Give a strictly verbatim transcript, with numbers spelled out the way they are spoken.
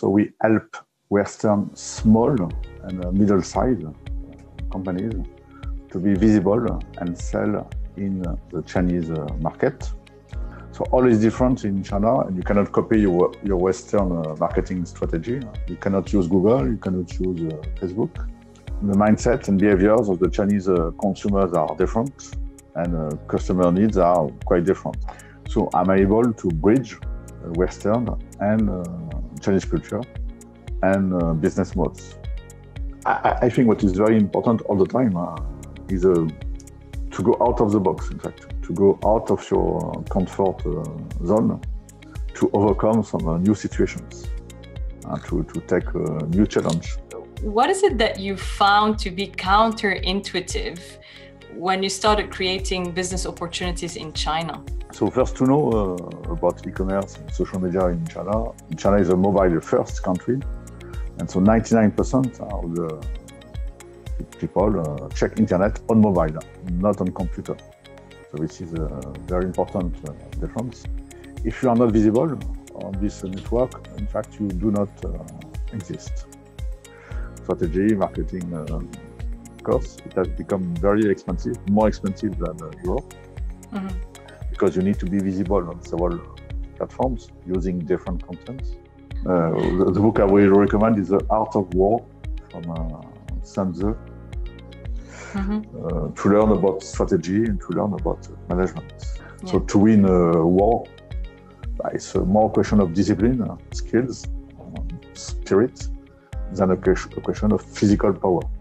So we help Western small and uh, middle-sized companies to be visible and sell in uh, the Chinese uh, market. So all is different in China, and you cannot copy your, your Western uh, marketing strategy. You cannot use Google, you cannot use uh, Facebook. The mindset and behaviors of the Chinese uh, consumers are different, and uh, customer needs are quite different. So I'm able to bridge uh, Western and uh, Chinese culture and uh, business modes. I, I think what is very important all the time uh, is uh, to go out of the box, in fact, to go out of your comfort uh, zone, to overcome some uh, new situations, uh, to, to take a new challenge. What is it that you found to be counterintuitive when you started creating business opportunities in China? So first to know uh, about e-commerce and social media in China. China is a mobile first country, and so ninety-nine percent of the people uh, check internet on mobile, not on computer. So this is a very important uh, difference. If you are not visible on this network, in fact, you do not uh, exist. Strategy, marketing uh, costs, it has become very expensive, more expensive than uh, Europe, mm-hmm. because you need to be visible on several platforms using different contents. Uh, the, the book I will recommend is The Art of War from uh, Sun Tzu, mm-hmm. uh, to learn about strategy and to learn about management. Yeah. So to win a war, it's a more question of discipline, skills, um, spirit, than a question of physical power.